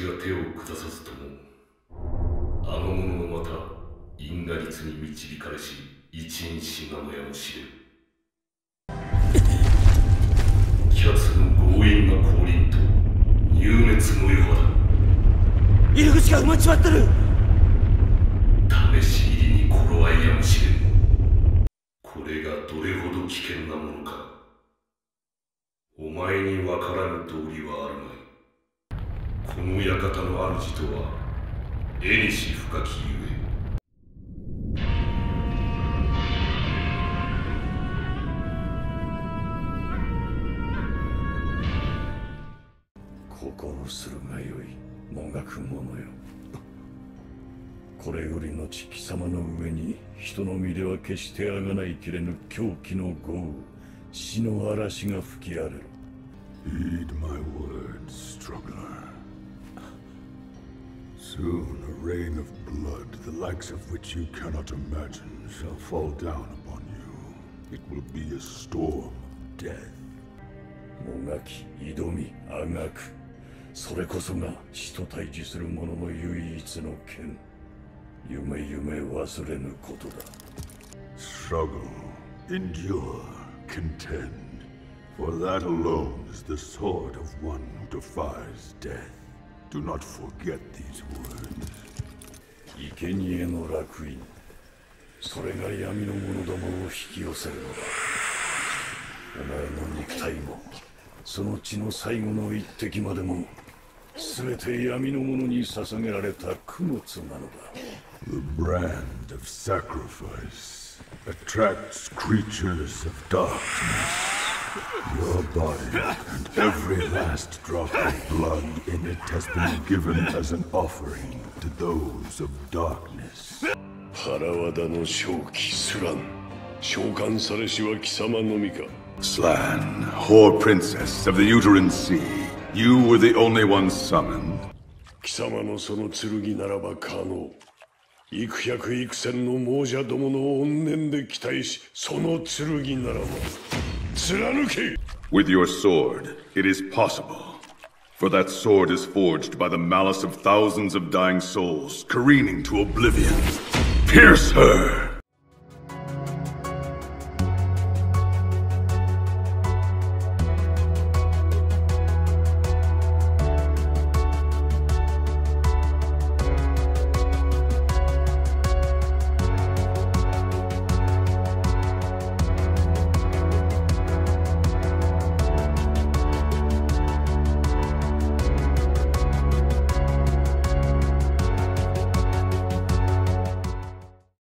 私が手を下さずとも、あの者もまた因果律に導かれし一因子なのやもしれん。キャツの強引な降臨と入滅の余波だ。 入り口が埋まっちまってる。 試し入りに頃合いやもしれん。これがどれほど危険なものか、お前にわからぬ道理はあるまい。この館の主とは縁深きゆえ。 心するがよい、もがく者よ。これよりのち貴様の上に人の身では決してあがないきれぬ狂気の豪雨、死の嵐が吹き荒れる。 Heed my words, struggler. Soon a rain of blood, the likes of which you cannot imagine, shall fall down upon you. It will be a storm of death. もがき、挑み、あがく。それこそが死と対峙する者の唯一の剣。夢忘れぬことだ。 Struggle, endure, contend. For that alone is the sword of one who defies death. Do not forget these words. 生贄の烙印。それが闇の者どもを引き寄せるのだ。お前の肉体も、その血の最後の一滴までも、すべて闇の者に捧げられた供物なのだ。 The brand of sacrifice attracts creatures of darkness. Your body and every last drop of blood in it has been given as an offering to those of darkness. 腹和田の正気スラン、召喚されしは貴様のみか。 Slan, whore princess of the Uterine Sea, you were the only one summoned. 貴様のその剣ならば可能。幾百幾千の亡者どもの怨念で期待し、その剣ならば貫け。 With your sword, it is possible. For that sword is forged by the malice of thousands of dying souls, careening to oblivion. Pierce her!